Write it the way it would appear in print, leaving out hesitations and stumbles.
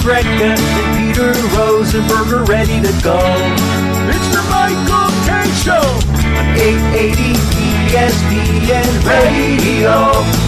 Drecka and Peter Rosenberger ready to go. It's the Michael Kay Show on 880 ESPN Radio.